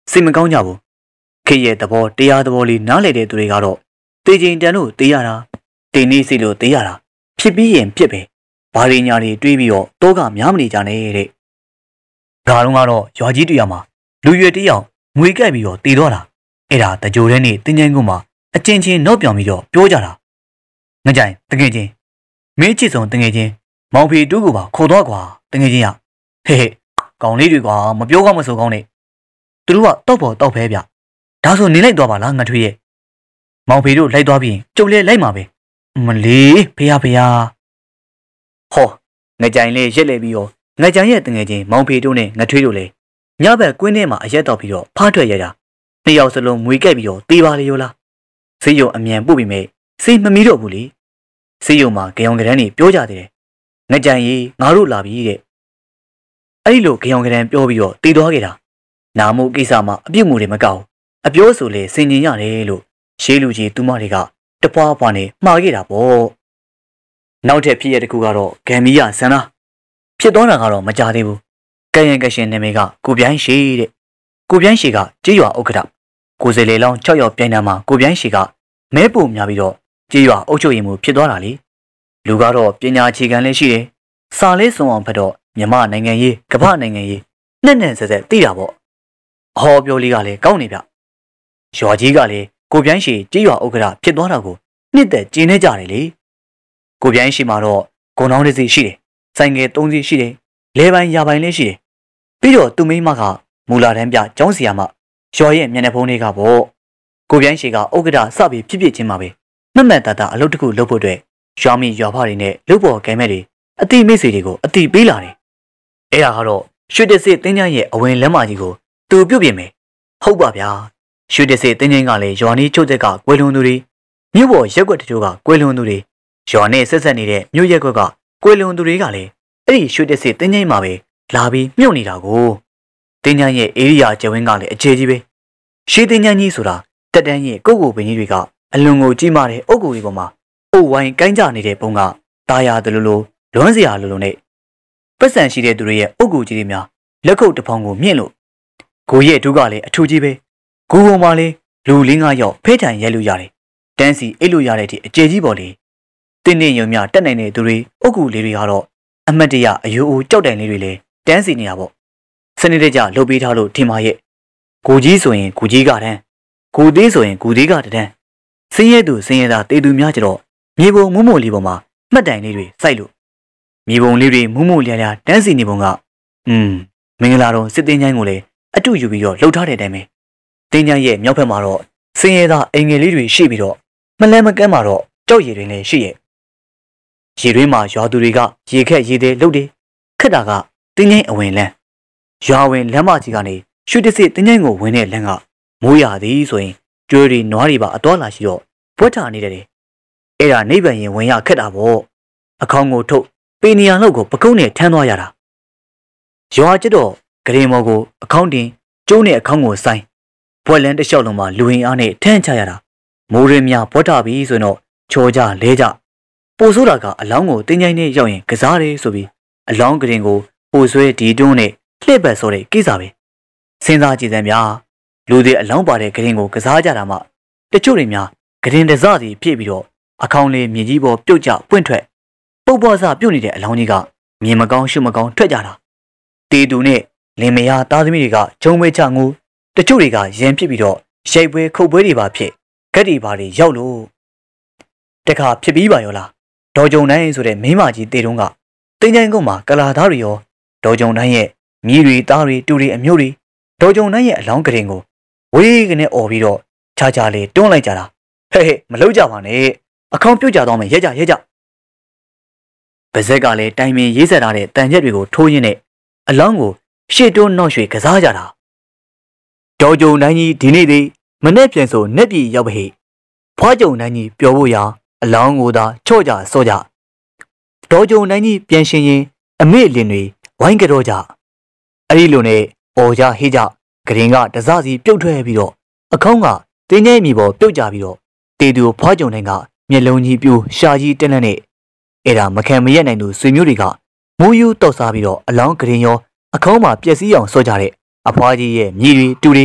စိတ်မကောင်းကြဘူးခေရဲ့သဘောတရားသဘောလေးနားလည်တဲ့သူတွေကတော့တေးချင်းတန်လို့တေးရတာတင်းနေစိတ်လို့တေးရတာဖြစ်ပြီးရင်ဖြစ်ပဲဘာတွေညာတွေတွေးပြီးတော့တောကများမနေကြနဲ့တဲ့ဒါတော့ကတော့ရွာကြီးတူရမှာလူရွယ်တယောက်ငွေကပ်ပြီးတော့တေးတော့တာအဲ့ဒါတကြိုတဲ့နေ့တင်းချင်းကုန်းမှာအချင်းချင်းတော့ပြောင်ပြီးတော့ပြောကြတာငကြိုင်တကယ်ချင်းမင်းချစ်ဆုံးတကယ်ချင်းမောင်ဖေတူးကိုပါခေါ်တော့ကွာတကယ်ချင်းရဟဲ့ဟဲ့ကောင်လေးတွေကွာမပြောကောင်းမဆိုကောင်းနဲ့သူတို့ကတော့ပေါ်တော့ဖဲဗျဒါဆိုနေလိုက်သွားပါလားငါထွေးရဲ့မောင်ဖေတို့လိုက်သွားပြီးကျုပ်လည်းလိုက်မှာပဲမလေးဖေရဖေရဟောငကြိုင်လေးရက်လေပြီးတော့ငကြိုင်ရဲ့တငယ်ချင်းမောင်ဖေတို့နဲ့ငထွေးတို့လည်းညဘက်ကွင်းထဲမှာအရက်တော့ပြီးတော့ဖားထွက်ရတာနှစ်ယောက်စလုံးမွေကက်ပြီးတော့တေးပါလေရောလားစေးရုံအမြန်ပို့ပြီးမဲ့စေးမမီတော့ဘူးလေစေးရုံမှာကြောင်ကရန်နေပြောကြတယ်ငကြိုင်ကြီးငါတို့လာပြီတဲ့အဲ့ဒီလိုကြောင်ကရန်ပြောပြီးတော့တေးသွားခဲ့တာနာမှုကိစ္စမှာအပြုတ်မှုတွေမကောက်အပြောဆိုလေစင်ကျင်ရတယ်လို့ရှေးလူကြီးသူမတွေကတပွားပွားနဲ့မှားခဲ့တာပေါ့နောက်ထပ်ဖြစ်ရတဲ့ခုကတော့ဂမ်မီယာဆန္ဒဖြစ်သွားတာကတော့မကြသေးဘူးကရန်ကရှင်နာမည်ကကိုပြိုင်းရှိတဲ့ကိုပြိုင်းရှိကကြေးရွာဥက္ကဋ္ဌကိုစလေလောင်း၆ယောက်ပြိုင်တာမှာကိုပြိုင်းရှိကမဲပုံများပြီးတော့ကြေးရွာအုပ်ချုပ်ရေးမှုဖြစ်သွားတာလေလူကတော့ပညာအခြေခံလေးရှိတယ်စာလေးစုံအောင်ဖတ်တော့မြန်မာနိုင်ငံရေးကမ္ဘာနိုင်ငံရေးနဲ့နဲ့ဆက်ဆက်သိတာပေါ့အဟောပြောလေးကလည်းကောင်းနေဗျရွာကြီးကလည်းကိုပြိုင်းရှိကြေးရွာဥက္ကဋ္ဌဖြစ်သွားတာကိုနှစ်သက်ကျင်းနေကြတယ်လေကိုပြိုင်းရှိမှာတော့ဂုံတောင်းတစ်စီရှိတယ်ဆိုင်ငယ်သုံးစီရှိတယ်လဲပိုင်းရပိုင်းလေးရှိတယ်ပြီးတော့သူမိမကမူလာတန်းပြကျောင်းစီယာမရွာရဲ့မျက်နှာဖုံးလေးကပေါ့ကိုပြိုင်းရှိကဥက္ကဋ္ဌစပြီးဖြစ်ဖြစ်ချင်းမှာပဲမမှန်တတအလုပ်တစ်ခုလုပ်ဖို့အတွက်ရွာမီရွာဖတွေနဲ့လုပ်ပေါ်ကဲမဲ့တွေအတိမိတ်ဆွေတွေကိုအတိပေးလာတယ်အဲ့ဒါကတော့ရွှေတစစ်တင်းကျန်းရဲ့အဝင်လက်မကြီးကိုသူပြုတ်ပြင်မယ်ဟုတ်ပါဗျာရွှေတစစ်တင်းကျန်းကလည်းရွာနီးချုပ်သက်ကကွယ်လွန်သူတွေမြို့ပေါ်ရက်ွက်တချို့ကကွယ်လွန်သူတွေရွာနဲ့ဆက်ဆက်နေတဲ့မြို့ရက်ွက်ကကွယ်လွန်သူတွေကလည်းအဲ့ဒီရွှေတစစ်တင်းကျန်းမှာပဲလာပြီးမြုပ်နေတာကိုတင်းကျန်းရဲ့ဧရိယာကျဝင်းကလည်းအခြေကြီးပဲရှေးတင်းကျန်းကြီးဆိုတာတက်တန်းရဲ့ကုတ်ကိုပင်ကြီးတွေကအလွန်ကိုကြီးမားတဲ့အုတ်ကိုတွေပေါ်မှာအိုဝိုင်းကိုင်းကြနေတဲ့ပုံကတာယာတလူလိုလွမ်းစရာလိုလိုနဲ့ပတ်စံရှိတဲ့သူတွေရဲ့အုတ်ကိုကြီးတွေများလက်ခုပ်တစ်ဖောင်ကိုမြင့်လို့ကိုရဲ့ဒုကလည်းအထူးကြီးပဲကိုပေါ်မှာလေလူလေးငါးယောက်ဖဲထိုင်ရဲလို့ရတယ်တန်းစီအိတ်လို့ရတဲ့အထိအကျယ်ကြီးပေါ်လေတင်းတင်းရုံများတက်နိုင်တဲ့သူတွေအုတ်ကူလေးတွေကတော့အမတ်တရအယိုးအိုးကြောက်တိုင်လေးတွေလည်းတန်းစီနေတာပေါ့စနစ်တကျလှုပ်ပေးထားလို့ထင်ပါရဲ့ကိုကြီးဆိုရင်ကိုကြီးကတန်းကိုသေးဆိုရင်ကိုသေးကတန်းစင်းရဲသူစင်းရဲသားတေသူများကြတော့မြေပုံမုံမို့လေးပေါ်မှာမှတ်တိုင်လေးတွေစိုက်လို့မြေပုံလေးတွေမုံမို့လျားလျားတန်းစီနေပုံကအင်းမင်္ဂလာတော်စစ်တင်းချိုင်းကိုလည်းအတူယူပြီးတော့လှုပ်ထားတဲ့အတိုင်းပဲတင်းချိုင်းရဲ့မြောက်ဘက်မှာတော့စင်းရဲသားအင်္ဂလိပ်တွေရှိပြီးတော့မလဲမကမ်းမှာတော့ကြောက်ရည်တွေလည်းရှိရဲ့ရေတွင်းမှာရွာသူတွေကရေခက်ရေသေးလှုပ်တယ်ခက်တာကတင်းချိုင်းအဝင်လန်းရွာဝင်လမ်းမကြီးကနေရွှေတစစ်တင်းချိုင်းကိုဝင်တဲ့လမ်းကမိုးရသည်ဆိုရင်ကျွေးတွေနွားတွေပါအသွားလာရှိတော့ဘွက်ထာနေတယ်အဲ့ဒါနိဗ္ဗာန်ရင်ဝင်ရခက်တာပေါ့အခေါင်ကိုထုတ်ပေနီယံလောက်ကိုပကုံးနဲ့ထမ်းသွားရတာရွာကျတော့ဂရင်မော်ကိုအခေါင်တင်ကျိုးနဲ့အခေါင်ကိုဆိုင်ဘွက်လန်းတစ်လျှောက်လုံးမှာလူဝင်အားနဲ့ထမ်းချရတာမိုးရင်းများဘွက်ထာပြီးဆိုတော့ချော်ကြလဲကြပိုဆိုးတာကအလောင်းကိုတင်းချိုင်းနဲ့ရောက်ရင်ကစားတယ်ဆိုပြီးအလောင်းဂရင်ကိုပိုဆွဲဒီတွန်းနဲ့လှည့်ပတ်ဆိုတဲ့ကိစ္စပဲစဉ်းစားကြည့်စမ်းဗျာလူတွေအလောင်းပါတဲ့ဂရင်ကိုကစားကြတာမှတချို့တွေများဂရင်တစစီဖြစ်ပြီးတော့အခေါင်လေးမြေကြီးပေါ်ပြုတ်ကျပွင့်ထွက်ပုတ်ပွားစပြုတ်နေတဲ့အလောင်းကြီးကမြင်မကောင်းရှုမကောင်းထွက်ကြတာတေတူနဲ့လင်မယားသားသမီးတွေကဂျုံမဲချငူတချို့တွေကရန်ဖြစ်ပြီးတော့ရိုက်ပွဲခုတ်ပွဲတွေပါဖြစ်ဂက်တီပါတွေရောက်လို့တခါဖြစ်ပြီးပါရောလားဒေါ်ကြုံတိုင်းဆိုတဲ့မိမကြီးတေတုံးကတင်းချိုင်းကုန်းမှာကလာသားတွေရောဒေါ်ကြုံတိုင်းရဲ့မြည်တွေသားတွေတူတွေအမျိုးတွေဒေါ်ကြုံတိုင်းရဲ့အလောင်းကရင်ကိုဝေးကနေអော်ပြီးတော့ခြားခြားလေးတွန်းလိုက်ကြတာဟဲ့ဟဲ့မလုပ်ကြပါနဲ့အခေါင်ပြုတ်ကြတော့မယ်ရဲကြရဲကြပါဇက်ကလည်းတိုင်ပင်ရေးဆက်ထားတဲ့တန်ချက်တွေကိုထိုးရင်းနဲ့အလောင်းကိုရှေ့တွန်းနောက်ရွှေကစားကြတာဒေါ်ကြုံတိုင်းကြီးဒီနေ့သည်မနဲ့ပြန်ဆိုနဲ့ပြည်ရောက်ပါဟိဖွားကြုံတိုင်းကြီးပျော်ဖို့ရာအလောင်းကိုသာချော့ကြစော့ကြဒေါ်ကြုံတိုင်းကြီးပြန်ရှင်ရင်အမေလင်တွေဝိုင်းကြတော့ကြအဲ့ဒီလိုနဲ့အော်ကြဟေးကြဂရင်ကတစစီပြုတ်ထွက်ပြီးတော့အခေါင်းကတင်းကျဲမြေပေါ်ပြုတ်ကြပြီးတော့တေသူဖွားကြုံတိုင်းကမျက်လုံးကြီးပြိုးရှာကြီးတက်လက်နဲ့အဲ့ဒါမခံမရက်နိုင်သူဆွေမျိုးတွေကမိုးယူတောက်စားပြီးတော့အလောင်းဂရင်ရောအခေါင်းမှာပျက်စီးအောင်စော့ကြတဲ့အဖွားကြီးရဲ့မြေတွေတူတွေ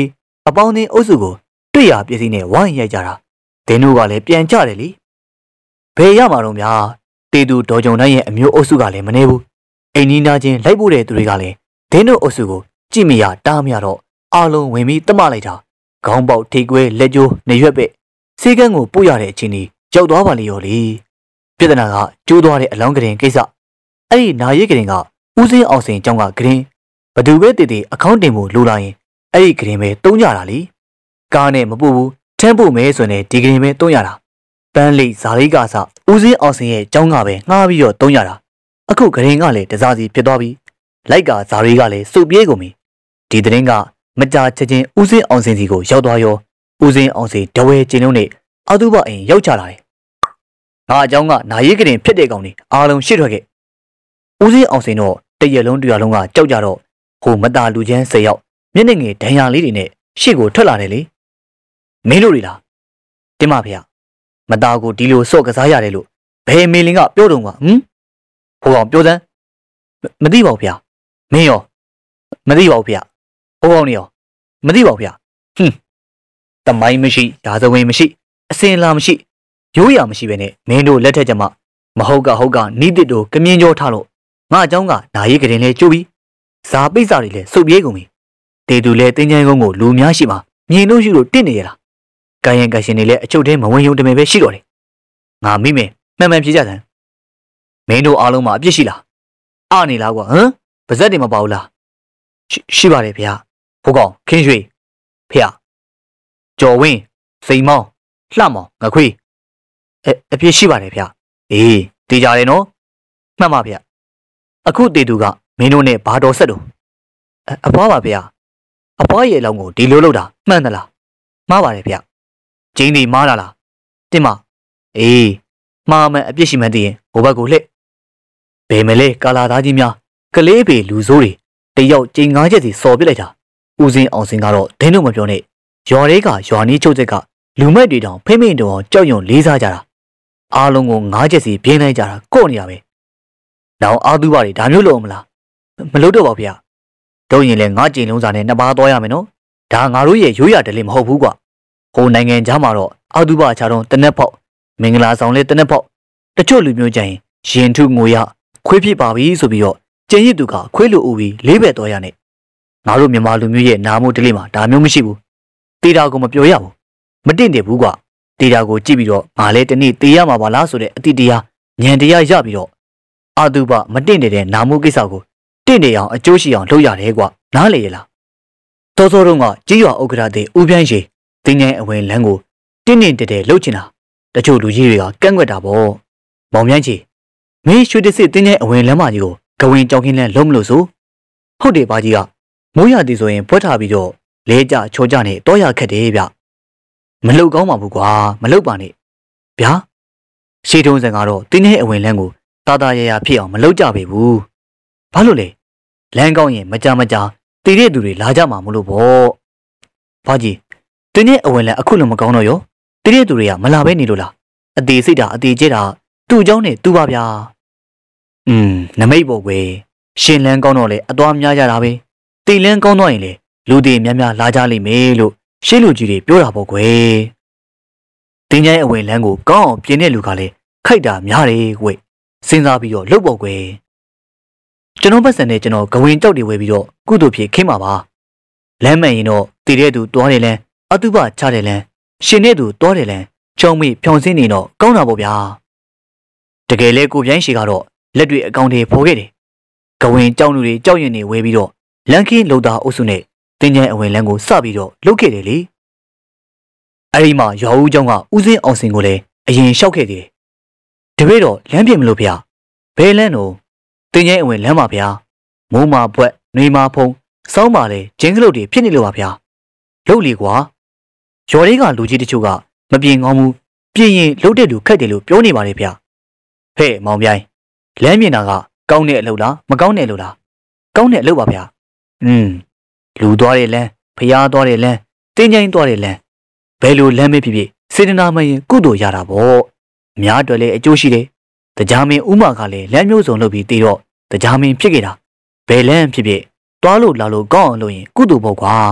အပေါင်းအသင်းအုပ်စုကိုတွေ့ရပစ္စည်းနဲ့ဝိုင်းရိုက်ကြတာဒင်းတို့ကလည်းပြန်ကြတယ်လေဘယ်ရမှာတော့များတေသူဒေါ်ကြုံတိုင်းရဲ့အမျိုးအုပ်စုကလည်းမနေဘူးအိမ်နီးနားချင်းလိုက်ဖို့တဲ့သူတွေကလည်းဒင်းတို့အုပ်စုကိုကြည့်မရတားမရတော့အားလုံးဝင်ပြီးတမလိုက်တာခေါင်းပေါက်ထိကွဲလက်ကျိုးနေရွက်ပဲစေကန်းကိုပို့ရတဲ့အချိန်ကြီးကြောက်သွားပါလေရောလေပြဿနာကကျိုးသွားတဲ့အလောင်းကရင်ကိစ္စအဲ့ဒီနာရီကရင်ကဦးစင်းအောင်စင်ကျောင်းကကရင်ဘသူပဲတည်တည်အကောင့်တင်မှုလိုလာရင်အဲ့ဒီကရင်ပဲတုံးကြတာလေကားနဲ့မပို့ဘူးထမ်းဖို့မဲဆိုရင်ဒီကရင်ပဲတုံးရတာပန်းလိဇာလိကစဦးစင်းအောင်စင်ရဲ့ကျောင်းကပဲငှားပြီးတော့တုံးရတာအခုကရင်ကလည်းတစားစီဖြစ်သွားပြီလိုက်ကဇာရီကလည်းစုပ်ပြေးကုန်ပြီဒီတဲ့င်းကမကြာချက်ချင်းဦးစင်းအောင်စင်စီကိုရောက်သွားရောဦးစင်းအောင်စင်တဝဲကျင်းလုံးနဲ့အတုပအိမ်ရောက်ချလာတယ်ငါအเจ้าကနာရီကရင်ဖြစ်တဲ့ကောင်တွေအားလုံးရှစ်ထွက်ခဲ့ဦးစင်းအောင်စင်တော့တရက်လုံးတရလုံးကကြောက်ကြတော့ဟိုမတာလူချမ်း၁၀ယောက်မျက်နှာငယ်ဒဏ်ရာလေးတွေနဲ့ရှေ့ကိုထွက်လာတယ်လေမင်းတို့တွေလားတင်ပါဗျာမတာကိုဒီလိုစော့ကစားရတယ်လို့ဘယ်မေလင်ကပြောတော့ကဟမ်ဟိုကောင်ပြောစမ်းမသိပါဘူးဗျာမင်းရောမသိပါဘူးဗျာဟိုကောင်နေရောမသိပါဘူးဗျာဟွန်းတမိုင်းမရှိရာဇဝင်မရှိအစင်လာမရှိရိုးရာမရှိပဲနဲ့မင်းတို့လက်ထက်ကြမှာမဟုတ်ကဟုတ်ကနီးတစ်တို့ကမြင်းကြောထားလို့ငါအเจ้าကနာရီကရင်လဲကျိုးပြီးဇာပိတ်စာတွေလဲစုပ်ပြေးကုန်ပြီတေတူလဲတင်းချိုင်းကုန်းကိုလူများရှိမှာမြင်လို့ရှိလို့တင့်နေရလားကာယံကရှင်တွေလဲအချုပ်ထဲမဝင်ယုံတမယ်ပဲရှိတော့တယ်ငါမိမယ်မှန်မှန်ပြေကြတယ်မင်းတို့အားလုံးမှာအပြစ်ရှိလားအနေလားကွာဟမ်ပါဇက်တွေမပါဘူးလားရှိပါတယ်ဗျာဟိုကောင်ခင်းရွှေဖေကျော်ဝင်းစိန်မောင်းလှမောင်းငခွေးအအပြစ်ရှိပါတယ်ဗျာအေးတေးကြတယ်နော်မှတ်ပါဗျာအခုတေသူကမင်းတို့နဲ့ဘာတော်ဆက်တော့အဖွားပါဗျာအဖွားရဲ့အလောင်းကိုဒီလိုလုပ်တာမှန်သလားမှားပါတယ်ဗျာကျင်းဒီမားလာလားတင်မအေးမှားမယ်အပြစ်ရှိမှန်းသိရင်ဟိုဘက်ကိုလှည့်ဘယ်မလဲကာလာသားကြီးများကလေးပေလူဆိုးတွေတယောက်ကျင်းငါးချက်စီစော်ပစ်လိုက်တာဦးစင်းအောင်စင်ကတော့ဒင်းတို့မပြောနဲ့ရွာတွေကရွာနီးချုပ်ချက်ကလူမိုက်တွေတောင်ဖိမိန်တောင်ကြောက်ရွံလေးစားကြတာအားလုံးကိုငါးချက်စီပြင်းလိုက်ကြတာကို့နေရပဲနောက်အာသူဘတွေဒါမျိုးလုပ်မလားမလုပ်တော့ပါဗျာတို့ရင်လည်းငါးကြိမ်လုံးစာနဲ့နှစ်ပါးသွားရမယ်နော်ဒါငါတို့ရဲ့ရိုးရတလေးမဟုတ်ဘူးကွာဟိုနိုင်ငံခြားမှာတော့အာသူဘချာတော့တနက်ဖောက်မင်္ဂလာဆောင်လဲတနက်ဖောက်တချို့လူမျိုးကြရင်ရင်ထုငိုရခွေးဖြစ်ပါပြီဆိုပြီးတော့ကျင်ရစ်သူကခွေးလိုဦးပြီးလေးဘက်သွားရနဲ့ငါတို့မြန်မာလူမျိုးရဲ့နာမှုတလေးမှာဒါမျိုးမရှိဘူးတေတာကိုမပြောရဘူးမတင့်တယ်ဘူးကွာတေတာကိုကြည့်ပြီးတော့ငါလဲတနေ့တေးရမှာပါလားဆိုတဲ့အတိတရားဉာဏ်တရားရပြီးတော့အာတုပမတင့်တဲ့နာမှုကိစ္စကိုတင့်တယ်အောင်အကျိုးရှိအောင်လုပ်ရတယ်ကွာနားလေရလားစောစောတုန်းကကြီးရွာဥက္ကဋ္ဌတဲ့ဦးပြိုင်းရှိတင်းငိုင်းအဝင်လန်းကိုတင်းတင်းတဲတဲလှုပ်ချင်တာတချို့လူကြီးတွေကကန့်ကွက်တာပေါ့မောင်မြိုင်းချီမင်းရွှေတစစ်တင်းငိုင်းအဝင်လန်းမကြီးကိုဂဝင်ကြောင်ခင်းလန်းလုံးမလို့ဆိုဟုတ်တယ်ပါကြီးကမိုးရသည်ဆိုရင်ပွက်ထားပြီးတော့လဲကြချောကြနဲ့တော့ရခက်တယ်ဗျမလှုပ်ကောင်းပါဘူးကွာမလှုပ်ပါနဲ့ဗျာရှေးတုံးစံကတော့တင်းငိုင်းအဝင်လန်းကိုတာတာရရဖြစ်အောင်မလှုပ်ကြပေဘူးဘာလို့လဲလမ်းကောင်းရင်မကြမကြတည်တဲ့သူတွေလာကြမှာမလို့ပေါ့ဘာကြီးတင်းငိုင်းအဝင်လန်းအခုလည်းမကောင်းတော့ရောတည်တဲ့သူတွေကမလာပဲနေလို့လားအသေးစိတ်တာအသေးကျဲတာသူ့အကြောင်းနဲ့သူ့ပါဗျာอืมနမိတ်ပေါ့ကွယ်ရှင်လန်းကောင်းတော့လေအသွားများကြတာပဲတီလန်းကောင်းတော့ရင်လေလူတွေများများလာကြလိမ့်မယ်လို့ရှေ့လူကြီးတွေပြောတာပေါ့ကွယ်တင်းချိုင်းအဝင်လန်းကိုကောင်းအောင်ပြင်တဲ့လူကလည်းခိုက်တာများတယ်ကွယ်စဉ်းစားပြီးတော့လှုပ်ပေါ့ကွယ်ကျွန်တော်ပတ်စံနဲ့ကျွန်တော်ဂဝင်ကြောက်တွေဝဲပြီးတော့ကုသိုလ်ဖြစ်ခင်းပါပါလမ်းမှန်ရင်တော့တည်တဲ့သူတွားတယ်လန်းအတုပချတယ်လန်းရှင်တဲ့သူတွားတယ်လန်းချုံမိဖြောင်စင်းနေတော့ကောင်းတာပေါ့ဗျာတကယ်လဲကိုပြိုင်းရှီကတော့လက်တွေအကောင့်တွေဖော်ခဲ့တယ်ဂဝင်ကြောက်လူတွေကြောက်ရင်နေဝဲပြီးတော့လန်ခင်းလုံသားအုပ်စုနဲ့တင်းကျန်းအဝင်လန်းကိုစပြီးတော့လှုပ်ခဲ့တယ်လေအဲ့ဒီမှာရွာဦးเจ้าကဦးစင်းအောင်စင်ကိုလည်းအရင်လျှောက်ခဲ့သေးတယ်တပည့်တော်လမ်းပြင်မလို့ဗျာဘယ်လမ်းတော့တင်းကျန်းအဝင်လမ်းပါဗျာမိုးမာဘွက်နှွေမာဖုံစောင်းပါလေဂျင်းကလုတ်တွေဖြစ်နေလို့ပါဗျာလှုပ်လေကွာရွာလေးကလူကြီးတချို့ကမပြေငေါမှုပြင်ရင်လှုပ်တဲ့လူခက်တယ်လို့ပြောနေပါလေဗျာဟဲ့မောင်ပြိုင်းလမ်းမြင်တာကကောင်းတဲ့အလုပ်လားမကောင်းတဲ့အလုပ်လားကောင်းတဲ့အလုပ်ပါဗျာอืมလူသွားတဲ့လမ်းဖျားသွားတဲ့လမ်းတင်းကျိုင်းသွားတဲ့လမ်းဘယ်လိုလမ်းမဖြစ်ဖြစ်စေတနာမရင်ကုသိုလ်ရတာပေါ့အများအတွက်လည်းအကျိုးရှိတယ်တရားမင်းဥမာကလည်းလမ်းမျိုးစုံလုပ်ပြီးတည်တော့တရားမင်းဖြစ်ခဲ့တာဘယ်လမ်းဖြစ်ဖြစ်သွားလို့လာလို့ကောင်းအောင်လုပ်ရင်ကုသိုလ်ပေါ့ကွာ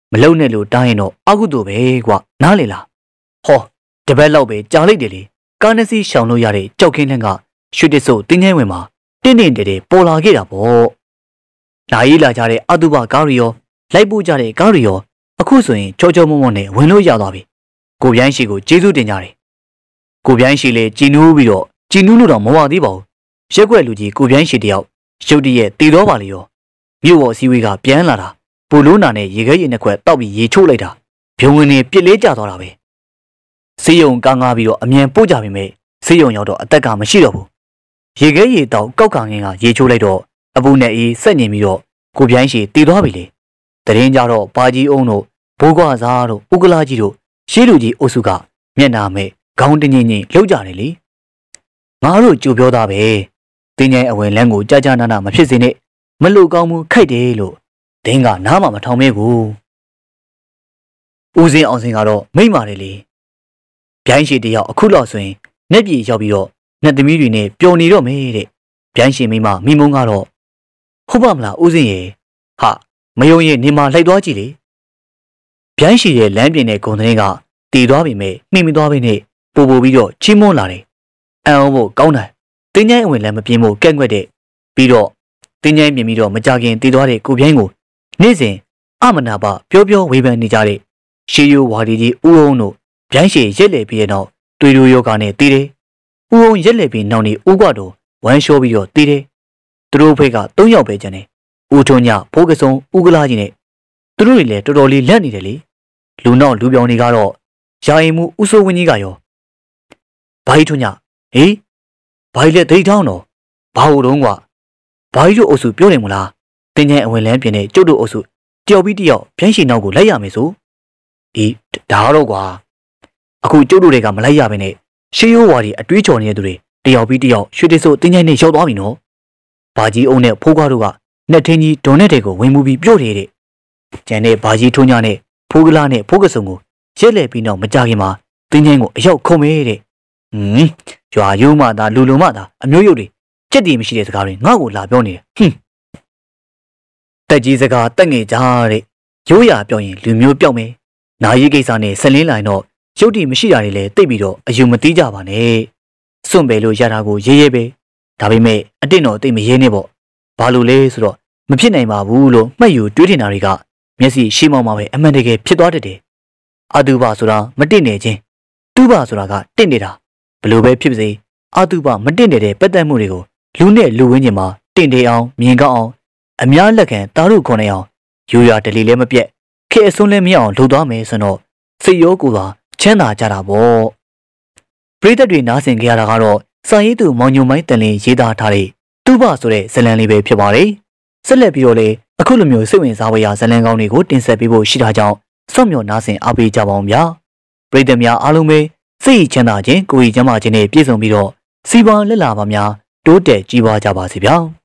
မလုံနဲ့လို့တားရင်တော့အကုသို့ပဲကွာနားလေလားဟောတပတ်လောက်ပဲကြာလိုက်တယ်လေကားနစီရှောင်လို့ရတဲ့ကြောက်ခင်းလန်းကရွှေတဆုပ်တင်းငယ်ဝင်မှာတင်းတင်းတဲတဲပေါ်လာခဲ့တာပေါ့လာရေးလာကြတဲ့အတုပကားရီရောလိုက်ပို့ကြတဲ့ကားရီရောအခုဆိုရင်ချောချောမွမွနဲ့ဝင်လို့ရသွားပြီကိုပြိုင်းရှိကိုကျေးဇူးတင်ကြတယ်ကိုပြိုင်းရှိလေကြည်နူးပြီးတော့ကြည်နူးလို့တော့မဝသေးပါဘူးရက်ွက်လူကြီးကိုပြိုင်းရှိတယောက်ရုတ်တရက်တည်တော့ပါလေရောမြို့ပေါ်အစည်းအဝေးကပြန်လာတာပူလို့နာနဲ့ရေခဲရေနှစ်ခွက်တောက်ပြီးရေချိုးလိုက်တာဘုံဝင်နေပြစ်လေးကျသွားတာပဲစေးရုံကားငားပြီးတော့အမြန်ပို့ကြပြီမဲ့စေးရုံရောက်တော့အသက်ကမရှိတော့ဘူးရေခဲရေတောက်ကောက်ခံငင်းကရေချိုးလိုက်တော့အပူနဲ့အေးဆက်ညင်ပြီးတော့ကိုပြိုင်းရှိတည်သွားပြီလေတရင်ကြတော့ဘာကြီးအုံတို့ဘိုးကွာစားတို့ဥက္ကလာကြီးတို့ရှေးလူကြီးအုပ်စုကမျက်နာမဲ့ခေါင်းတင်းချင်းချင်းလှုပ်ကြတယ်လေငါတို့ကြိုပြောသားပဲတင်းငယ်အဝင်လန်းကိုကြာကြာနာနာမဖြစ်စေနဲ့မလို့ကောင်းမှုခိုက်တယ်လို့ဒင်းကနားမှမထောင်မဲဘူးဦးစင်းအောင်စင်ကတော့မိမ့်ပါတယ်လေဗျိုင်းရှိတယောက်အခုလောက်ဆိုရင်နှက်ပြေရောက်ပြီးတော့နှက်သမီးတွေနဲ့ပျော်နေတော့မဲတဲ့ဗျိုင်းရှိမိမမိမုံကတော့ဟုတ်ပါမလားဦးစင်းရေဟာမယုံရင်နေမှာလိုက်သွားကြည့်လေဗျိုင်းရှိရဲ့လမ်းပြင်တဲ့ဂုံသတင်းကတည်သွားပြီမဲ့နှိမ့်မသွားဘဲနဲ့ပို့ပို့ပြီးတော့ချီးမွမ်းလာတယ်အံ့ဩဖို့ကောင်းတယ်တင်းချိုင်းအဝင်လည်းမပြင်းဖို့ကန့်ကွက်တဲ့ပြီးတော့တင်းချိုင်းမြင်ပြီးတော့မကြခင်တည်သွားတဲ့ကိုပြိုင်းကိုနေ့စဉ်အမနာပါပြောပြောဝေဖန်နေကြတဲ့ရှေးရိုးဝါဒီကြီးဦးအောင်တို့ဗျိုင်းရှိရက်လေပြီးတဲ့နောက်တွေ့ရယောဂနဲ့တည်တယ်ဦးအောင်ရက်လေပြီးနောက်နေဦးကွတော်ဝမ်းလျှောပြီးတော့တည်တယ်သူတို့ဖေကသုံးယောက်ပဲကျန်တယ်ဦးထွန်းညဖိုးကစုံဦးကလာကြီးနဲ့သူတို့တွေလည်းတော်တော်လေးလက်နေတယ်လေလူနောက်လူပြောင်တွေကတော့ယာယီမှုဦးစိုးဝင်းကြီးကရောဘာကြီးထွန်းညဟေးဘာကြီးလက်ဒိတ်ထောင်းတော့ဘာလို့တော့ကွာဘာကြီးတို့အုပ်စုပြောတယ်မလားတင်းကျန်းအဝင်လန်းပြင်းတဲ့ကျုပ်တို့အုပ်စုတယောက်ပြီးတယောက်ဗျိုင်းရှိနောက်ကိုလိုက်ရမယ်ဆိုဒီဒါတော့ကွာအခုကျုပ်တို့တွေကမလိုက်ရဘဲနဲ့ရှေးရိုးဝါဒီအတွေးချော်နေတဲ့သူတွေတယောက်ပြီးတယောက်ရွှေတဆုပ်တင်းကျန်းနဲ့ရောက်သွားပြီနော်ဘာကြီးအုံနဲ့ဖိုးကားတို့ကနှက်ထင်းကြီးဒုံနဲ့တွေကိုဝင်မှုပြီးပြော့တယ်တဲ့ကျန်တဲ့ဘာကြီးထုံးညနဲ့ဖိုးကလာနဲ့ဖိုးကစုံကိုရက်လက်ပြီးနောက်မကြခင်မှာတင်းကျန်းကိုအရောက်ခုံမဲတဲ့ဟင်းရွာယုံမှသာလူလူမှသာအမျိုးရုပ်တွေကြက်တည်မရှိတဲ့စကားတွေငါ့ကိုလာပြောနေတယ်ဟင်းတက်ကြီးစကားတက်ငယ်ကြတဲ့ရိုးရာပြောရင်လူမျိုးပြောက်မယ်နာရီကိစ္စနဲ့ဆက်လင်းလာရင်တော့ရုပ်တည်မရှိတာတွေလည်းတိတ်ပြီးတော့အယူမသိကြပါနဲ့စွန့်ပယ်လို့ရတာကိုရေးရေးပဲဒါပေမဲ့အတင့်တော်တိတ်မရေးနဲ့ပေါ့ဘာလို့လဲဆိုတော့မဖြစ်နိုင်ပါဘူးလို့မှတ်ယူတွေးထင်တာတွေကမျက်စိရှိမောင်းမှာပဲအမှန်တကယ်ဖြစ်သွားတတ်တယ်အတုပဆိုတာမတင့်နေခြင်းတုပဆိုတာကတင့်နေတာဘလို့ပဲဖြစ်ပါစေအတုပမတင့်နေတဲ့ပတ်သက်မှုတွေကိုလူနဲ့လူဝင်းကျင်မှာတင့်တယ်အောင်မြင်ကောင်းအောင်အများလက်ခံတာရုခွန်နေအောင်ယူရတလီလည်းမပြက်ခေအစွန်းလည်းမရအောင်လုပ်သွားမယ်ဆိုတော့စိတ်ရောကိုယ်ပါချမ်းသာကြတာပေါ့ပရိသတ်တွေနားဆင်ကြရတာကတော့စာရေးသူမောင်ညိုမိုင်းတန်လင်းရေးသားထားတဲ့တုပဆိုတဲ့ဇာတ်လမ်းလေးပဲဖြစ်ပါတယ်ဆက်လက်ပြီးတော့လေအခုလိုမျိုးစိတ်ဝင်စားဖွယ်ရာဇာတ်လမ်းကောင်းတွေကိုတင်ဆက်ပေးဖို့ရှိတာကြောင့်စောင့်မျှော်နားဆင်အားပေးကြပါအောင်ဗျာပရိသတ်များအားလုံးပဲစိတ်ချမ်းသာခြင်းကိုယ်ရည်ချမ်းသာခြင်းနဲ့ပြည့်စုံပြီးတော့စီပွားလက်လာပါများတိုးတက်ကြီးပွားကြပါစေဗျာ